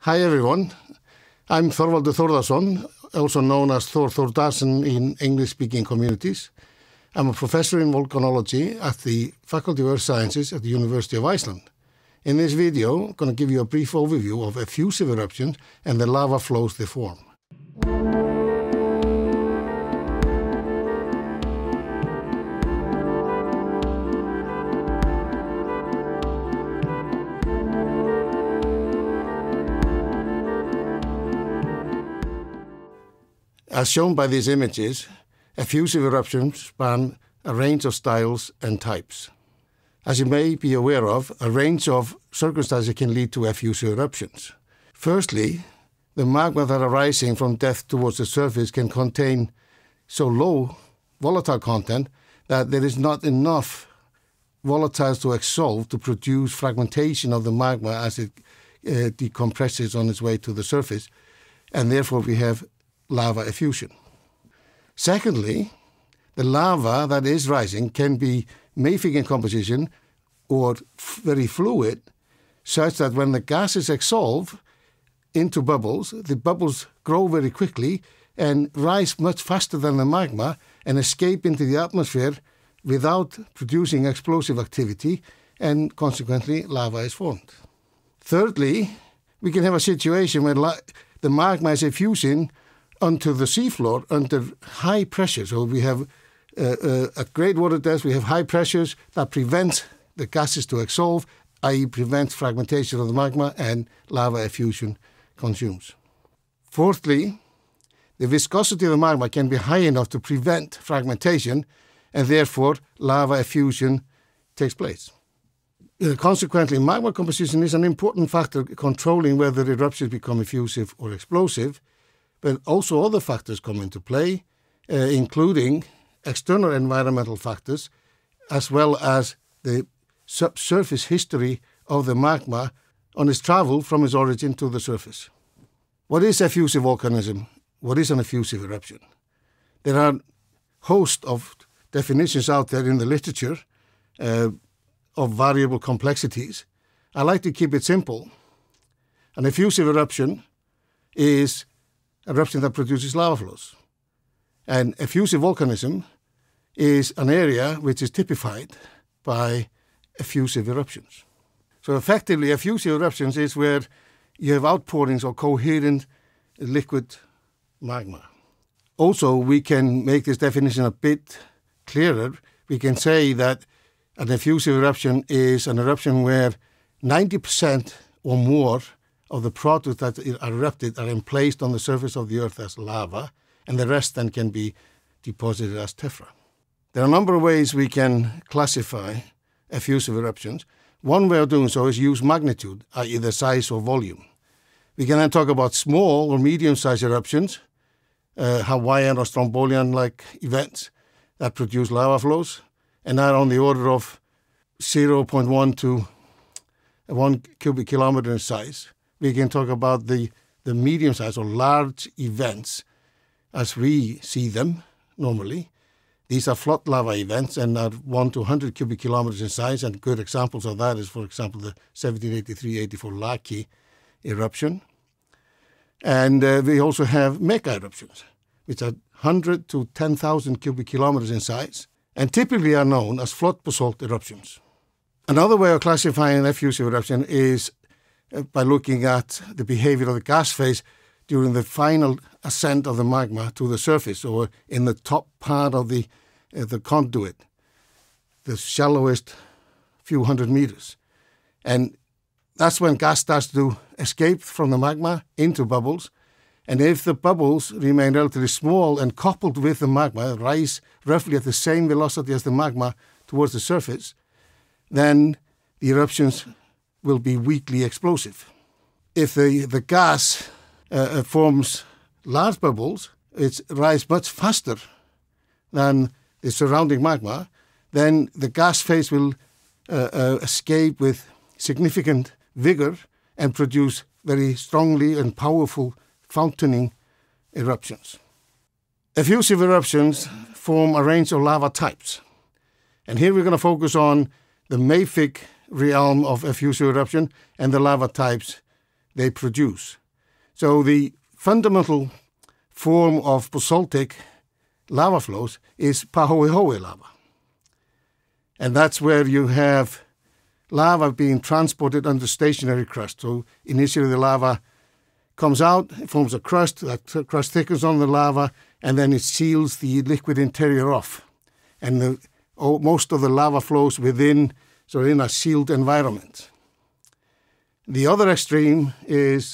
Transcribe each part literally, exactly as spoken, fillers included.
Hi everyone, I'm Þorvaldur Þórðarson, also known as Thor Þórðarson in English-speaking communities. I'm a professor in volcanology at the Faculty of Earth Sciences at the University of Iceland. In this video, I'm going to give you a brief overview of effusive eruptions and the lava flows they form. As shown by these images, effusive eruptions span a range of styles and types. As you may be aware of, a range of circumstances can lead to effusive eruptions. Firstly, the magma that are rising from depth towards the surface can contain so low volatile content that there is not enough volatiles to exsolve to produce fragmentation of the magma as it uh, decompresses on its way to the surface, and therefore we have lava effusion. Secondly, the lava that is rising can be mafic in composition or very fluid, such that when the gases exsolve into bubbles, the bubbles grow very quickly and rise much faster than the magma and escape into the atmosphere without producing explosive activity, and consequently lava is formed. Thirdly, we can have a situation where the magma is effusing onto the seafloor under high pressure. So we have uh, uh, at great water depths, we have high pressures that prevent the gases to exsolve, that is prevents fragmentation of the magma, and lava effusion consumes. Fourthly, the viscosity of the magma can be high enough to prevent fragmentation, and therefore lava effusion takes place. Uh, consequently, magma composition is an important factor controlling whether eruptions become effusive or explosive. But also other factors come into play, uh, including external environmental factors, as well as the subsurface history of the magma on its travel from its origin to the surface. What is effusive volcanism? What is an effusive eruption? There are a host of definitions out there in the literature uh, of variable complexities. I like to keep it simple. An effusive eruption is eruption that produces lava flows. And effusive volcanism is an area which is typified by effusive eruptions. So effectively, effusive eruptions is where you have outpourings of coherent liquid magma. Also, we can make this definition a bit clearer. We can say that an effusive eruption is an eruption where ninety percent or more of the products that are erupted are emplaced on the surface of the earth as lava, and the rest then can be deposited as tephra. There are a number of ways we can classify effusive eruptions. One way of doing so is use magnitude, that is the size or volume. We can then talk about small or medium-sized eruptions, uh, Hawaiian or Strombolian-like events that produce lava flows, and are on the order of zero point one to one cubic kilometer in size. We can talk about the, the medium-sized or large events as we see them normally. These are flood lava events and are one to one hundred cubic kilometers in size, and good examples of that is, for example, the seventeen eighty-three eighty-four Laki eruption. And uh, we also have mega eruptions, which are one hundred to ten thousand cubic kilometers in size, and typically are known as flood basalt eruptions. Another way of classifying an effusive eruption is by looking at the behavior of the gas phase during the final ascent of the magma to the surface, or in the top part of the, uh, the conduit, the shallowest few hundred meters. And that's when gas starts to escape from the magma into bubbles. And if the bubbles remain relatively small and coupled with the magma, rise roughly at the same velocity as the magma towards the surface, then the eruptions will be weakly explosive. If the, the gas uh, forms large bubbles, it rises much faster than the surrounding magma, then the gas phase will uh, uh, escape with significant vigor and produce very strongly and powerful fountaining eruptions. Effusive eruptions form a range of lava types. And here we're going to focus on the mafic realm of effusive eruption and the lava types they produce. So the fundamental form of basaltic lava flows is Pahoehoe lava. And that's where you have lava being transported under stationary crust. So initially the lava comes out, it forms a crust, that crust thickens on the lava, and then it seals the liquid interior off. And the, oh, most of the lava flows within, so in a sealed environment. The other extreme is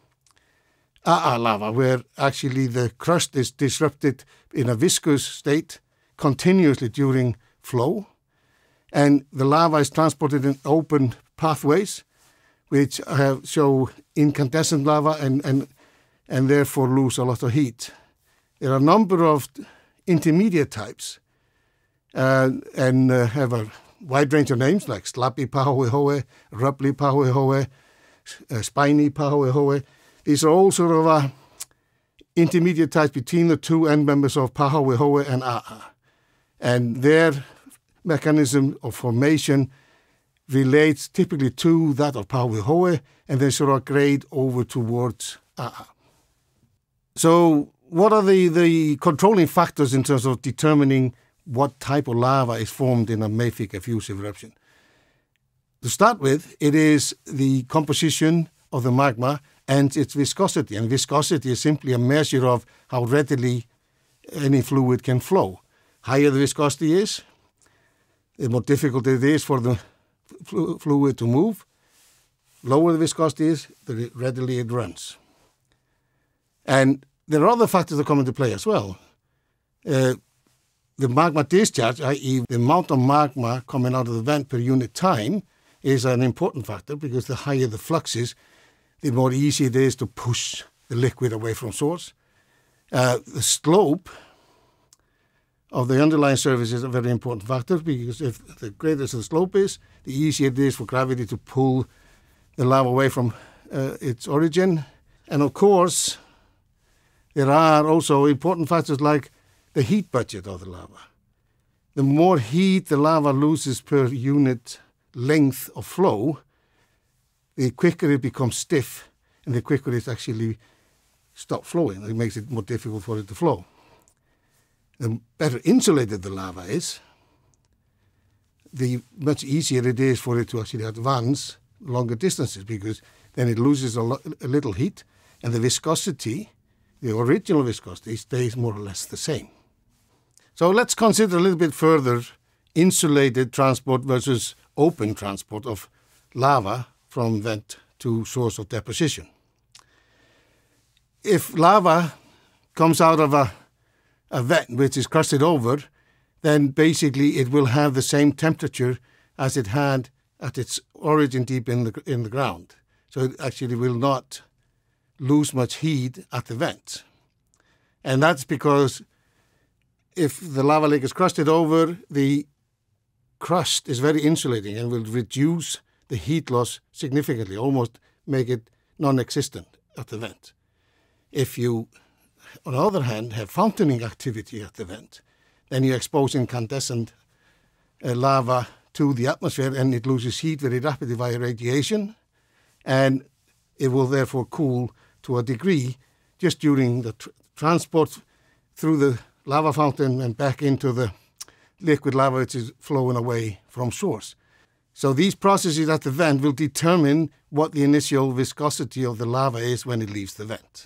A'a lava, where actually the crust is disrupted in a viscous state continuously during flow, and the lava is transported in open pathways, which have, show incandescent lava and, and, and therefore lose a lot of heat. There are a number of intermediate types uh, and uh, have a wide range of names like slappy Pahoehoe, rubbly Pahoehoe, uh, spiny Pahoehoe. These are all sort of uh, intermediate types between the two end members of Pahoehoe and A'a. And their mechanism of formation relates typically to that of Pahoehoe, and they sort of grade over towards A'a. So what are the, the controlling factors in terms of determining what type of lava is formed in a mafic effusive eruption? To start with, it is the composition of the magma and its viscosity. And viscosity is simply a measure of how readily any fluid can flow. Higher the viscosity is, the more difficult it is for the flu- fluid to move. Lower the viscosity is, the readily it runs. And there are other factors that come into play as well. Uh, the magma discharge, that is the amount of magma coming out of the vent per unit time, is an important factor because the higher the flux is, the more easy it is to push the liquid away from source. Uh, the slope of the underlying surface is a very important factor because if the greater the slope is, the easier it is for gravity to pull the lava away from uh, its origin. And of course, there are also important factors like the heat budget of the lava. The more heat the lava loses per unit length of flow, the quicker it becomes stiff and the quicker it actually stops flowing. It makes it more difficult for it to flow. The better insulated the lava is, the much easier it is for it to actually advance longer distances because then it loses a, lo- a little heat and the viscosity, the original viscosity, stays more or less the same. So let's consider a little bit further insulated transport versus open transport of lava from vent to source of deposition. If lava comes out of a, a vent which is crusted over, then basically it will have the same temperature as it had at its origin deep in the, in the ground. So it actually will not lose much heat at the vent. And that's because if the lava lake is crusted over, the crust is very insulating and will reduce the heat loss significantly, almost make it non-existent at the vent. If you, on the other hand, have fountaining activity at the vent, then you expose incandescent uh, lava to the atmosphere and it loses heat very rapidly via radiation, and it will therefore cool to a degree just during the tr- transport through the lava fountain and back into the liquid lava which is flowing away from source. So these processes at the vent will determine what the initial viscosity of the lava is when it leaves the vent.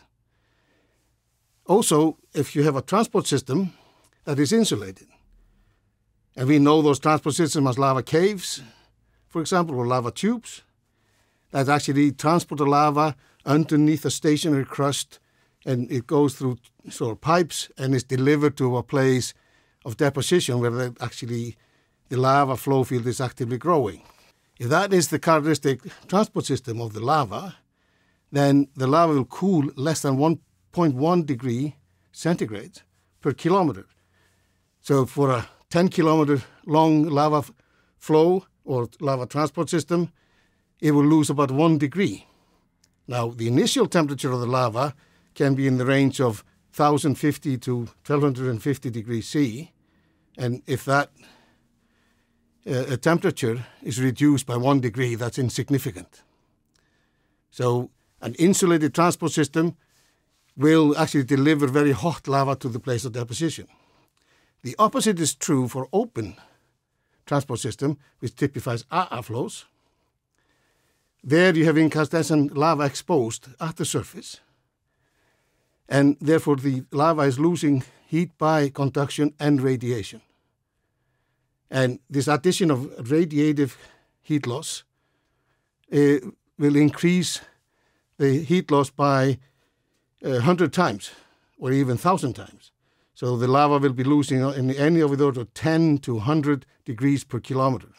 Also, if you have a transport system that is insulated, and we know those transport systems as lava caves, for example, or lava tubes, that actually transport the lava underneath a stationary crust, and it goes through sort of pipes and is delivered to a place of deposition where the, actually the lava flow field is actively growing. If that is the characteristic transport system of the lava, then the lava will cool less than one point one degree centigrade per kilometer. So for a ten kilometer long lava f- flow or lava transport system, it will lose about one degree. Now, the initial temperature of the lava can be in the range of one thousand fifty to twelve fifty degrees C, and if that uh, temperature is reduced by one degree, that's insignificant. So An insulated transport system will actually deliver very hot lava to the place of deposition. The opposite is true for open transport system, which typifies A A flows. There you have incandescent lava exposed at the surface, and therefore the lava is losing heat by conduction and radiation. And this addition of radiative heat loss uh, will increase the heat loss by a hundred times or even a thousand times. So the lava will be losing in any of the order of ten to one hundred degrees per kilometer.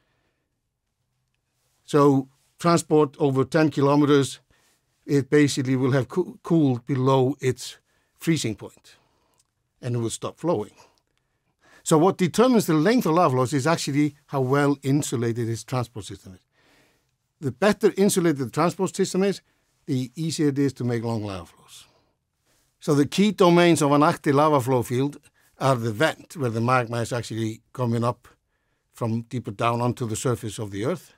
So transport over ten kilometers, it basically will have co- cooled below its freezing point, and it will stop flowing. So what determines the length of lava flows is actually how well insulated its transport system is. The better insulated the transport system is, the easier it is to make long lava flows. So the key domains of an active lava flow field are the vent, where the magma is actually coming up from deeper down onto the surface of the earth.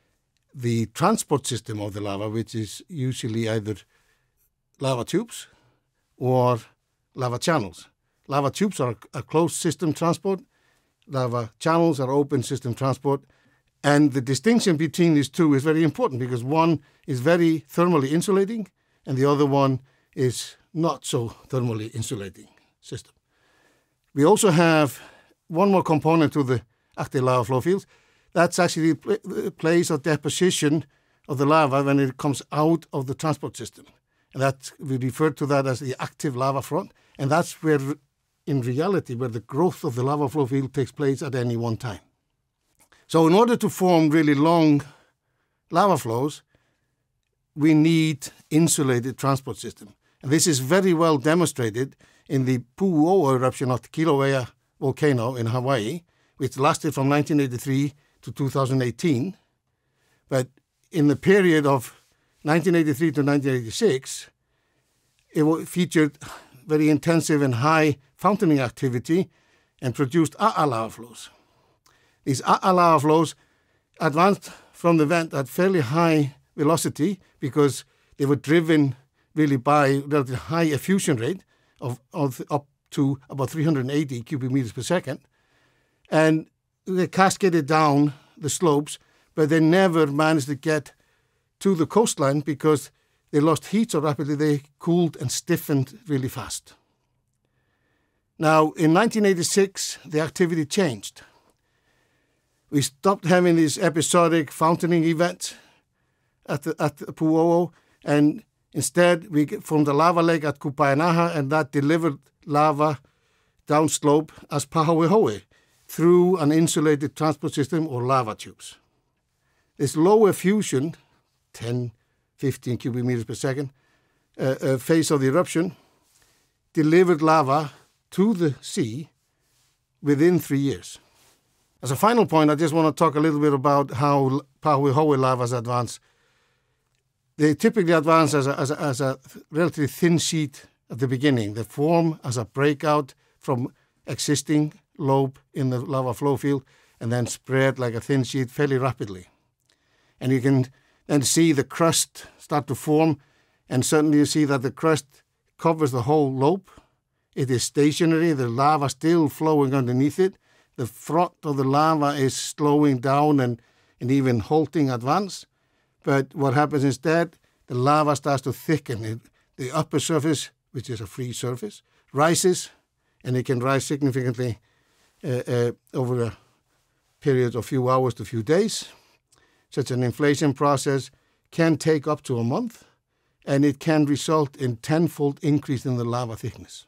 The transport system of the lava, which is usually either lava tubes or lava channels. Lava tubes are a closed system transport. Lava channels are open system transport. And the distinction between these two is very important because one is very thermally insulating and the other one is not so thermally insulating system. We also have one more component to the active lava flow fields. That's actually the place of deposition of the lava when it comes out of the transport system. And that we refer to that as the active lava front. And that's where, in reality, where the growth of the lava flow field takes place at any one time. So in order to form really long lava flows, we need insulated transport system. And this is very well demonstrated in the Pu'uo'o eruption of the Kilauea volcano in Hawaii, which lasted from nineteen eighty-three to two thousand eighteen. But in the period of nineteen eighty-three to nineteen eighty-six, it featured very intensive and high fountaining activity and produced A A lava flows. These A A lava flows advanced from the vent at fairly high velocity because they were driven really by relatively high effusion rate of, of up to about three hundred eighty cubic meters per second. And they cascaded down the slopes, but they never managed to get to the coastline because they lost heat so rapidly they cooled and stiffened really fast. Now, in nineteen eighty-six, the activity changed. We stopped having these episodic fountaining events at the, at the Pu'uo'o, and instead we formed a lava lake at Kupainaha, and that delivered lava downslope as Pahoehoe through an insulated transport system or lava tubes. This low effusion, ten, fifteen cubic meters per second, uh, uh, phase of the eruption, delivered lava to the sea within three years. As a final point, I just want to talk a little bit about how Pahoehoe lavas advance. They typically advance as a, as a, as a relatively thin sheet at the beginning. They form as a breakout from existing lobe in the lava flow field and then spread like a thin sheet fairly rapidly. And you can then see the crust start to form, and suddenly you see that the crust covers the whole lobe. It is stationary, the lava still flowing underneath it. The front of the lava is slowing down and, and even halting advance. But what happens instead, the lava starts to thicken. It, the upper surface, which is a free surface, rises, and it can rise significantly uh, uh, over a period of few hours to few days. Such an inflation process can take up to a month, and it can result in tenfold increase in the lava thickness.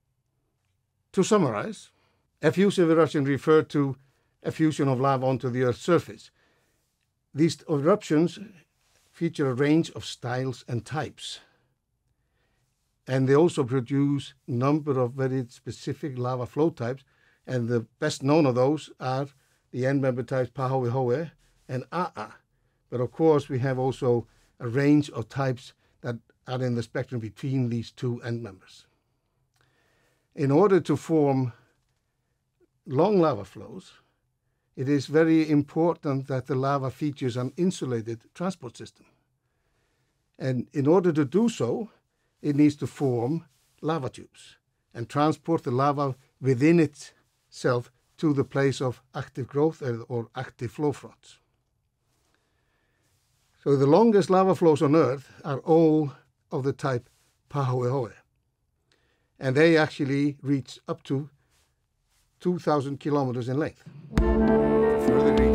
To summarize, effusive eruption refer to effusion of lava onto the Earth's surface. These eruptions feature a range of styles and types. And they also produce a number of very specific lava flow types, and the best known of those are the end-member types Pahoehoe and A A. But of course, we have also a range of types that are in the spectrum between these two end members. In order to form long lava flows, it is very important that the lava features an insulated transport system. And in order to do so, it needs to form lava tubes and transport the lava within itself to the place of active growth or active flow fronts. So the longest lava flows on Earth are all of the type Pahoehoe. And they actually reach up to two thousand kilometers in length. Further